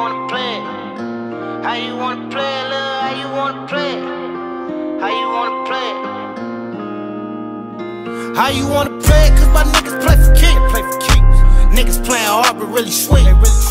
wanna play it? How you wanna play it, lil'? How you wanna play it? How you wanna play it? How you wanna play it? Cause my niggas play for keeps. Niggas playing hard but really sweet.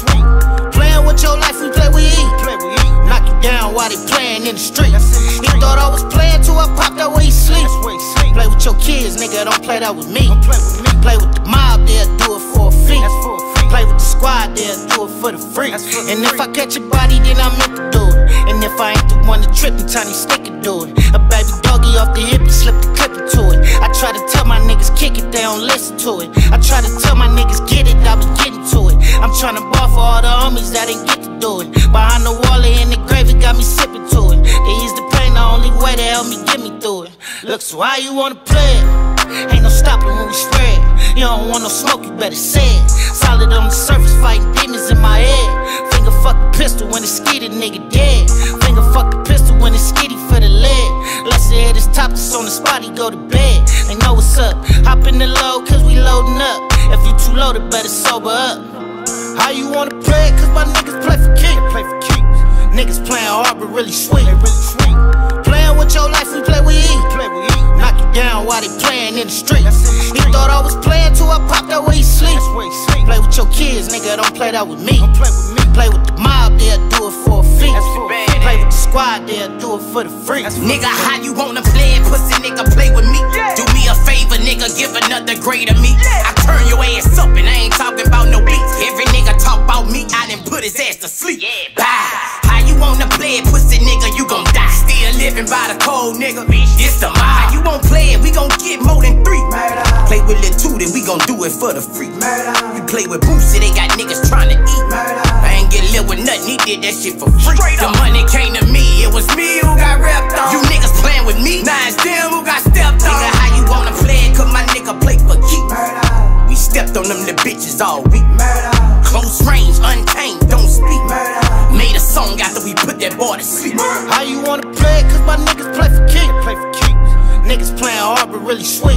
Playing with your life, we play with eat. Knock you down while they playing in the street. He thought I was playing till I popped out where he sleep. Play with your kids, nigga, don't play that with me. Play with the mob, they'll do it for a fee. Play with the squad, they'll do it for the free. And if I catch your body, then I meant to do it. And if I ain't the one to trip, then Tiny Stick can do it. A baby doggy off the hip, he slipped the clip into it. I try to tell my niggas kick it, they don't listen to it. I try to tell my niggas get it, I was getting to it. I'm tryna ball for all the homies that ain't get to do it. Behind the wall or in the grave, it got me sipping to it. They ease the pain, the only way to help me get me through it. Look, so how you wanna play it? Ain't no stopping when we spread. You don't want no smoke, you better say it. Solid on the surface, fighting demons in my head. Finger fuck the pistol when it's skitty, nigga dead. Finger fuck the pistol when it's skitty for the lead. Let's hit his top, this on the spot, he go to bed. They know what's up, hop in the load, cause we loading up. If you too loaded, better sober up. How you wanna play it? Cause my niggas play for keeps. Niggas playing hard but really sweet. Playing with your life, we play with eat. Knock you down while they playing in the street. He thought I was playing till I popped out where he sleep. Play with your kids, nigga, don't play that with me. Play with the mob, they'll do it for a fee. Play with the squad, they'll do it for the free. Nigga, how you wanna play it? Pussy nigga, play with me. Do me a favor, nigga, give another grade of me. I turn your ass up and I ain't talking about no beats. Every nigga talk about me, I done put his ass to sleep. Bye. How you wanna play it, pussy nigga, you gon' die. Still living by the code, nigga, it's the mob. How you won't play it, we gon' get more than 3. Play with Lil Tootie, we gon' do it for the free. You play with Boosie, they got niggas tryna eat. I ain't get lit with nothing, he did that shit for free. The money came to me, it was me who got rapped on. You niggas playing with me, now it's them who got stepped on. Nigga, how you wanna play it, cause my nigga play for keeps. We stepped on them, the bitches all week. Close range, untamed, don't speak. Made a song after we put that boy to sleep. How you wanna play it? Cause my niggas play for keeps. Niggas playing hard but really sweet.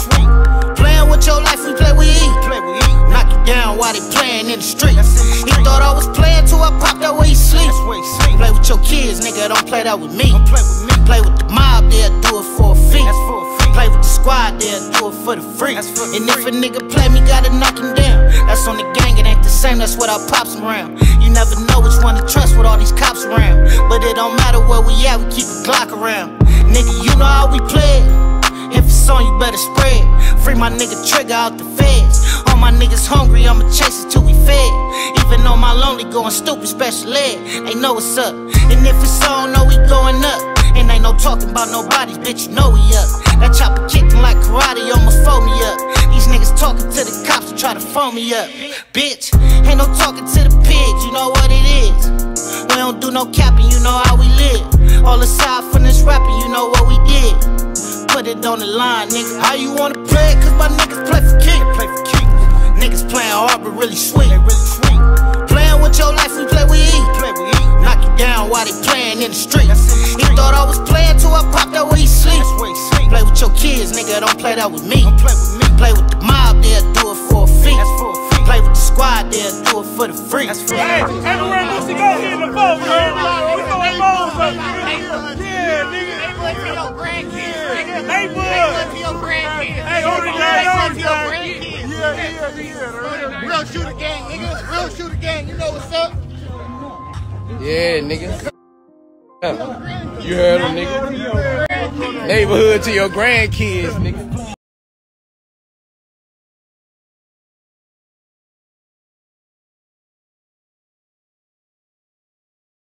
Playing with your life, we play with eat. Knock you down while they playing in the street. He thought I was playing till I popped out where he sleep. Play with your kids, nigga, don't play that with me. Play with the mob, they'll do it for a fee. Play with the squad, they'll do it for the free. And if a nigga play me, gotta knock him down. That's on the gang, it ain't the same, that's what our pops around. You never know which one to trust with all these cops around. But it don't matter where we at, we keep a Glock around. Nigga, you know how we play it. If it's on, you better spread. Free my nigga Trigger out the feds. All my niggas hungry, I'ma chase it till we fed. Even on my lonely, going stupid, special ed. They know what's up. And if it's on, know we going up. And ain't no talking about nobody, bitch, you know we up. That chopper kicking like karate, almost fold me up. These niggas talking to the cops to try to phone me up. Bitch, ain't no talking to the pigs, you know what it is. We don't do no capping, you know how we live. All aside from this rapping, you know what we did. Put it on the line, nigga. How you wanna play it? Cause my niggas play for keeps. Niggas playing hard but really sweet. Playing with your life, we play with eat. Knock you down while they playing in the street. He thought I was playing till I popped out where he sleep. Play with your kids, nigga, don't play that with me. Play with the mob, they'll do it for a fee. Play with the squad, they'll do it for the free. Hey, everywhere Lucy go, he in the phone, man. We throwing bones up. Yeah, nigga. To your grandkids, nigga. Neighborhood. To your grandkids. Hey, hold it down, To your grandkids. Yeah. Real shooter gang, nigga. Real shooter gang. You know what's up? Yeah, nigga. You heard him, nigga. Neighborhood to your grandkids, nigga.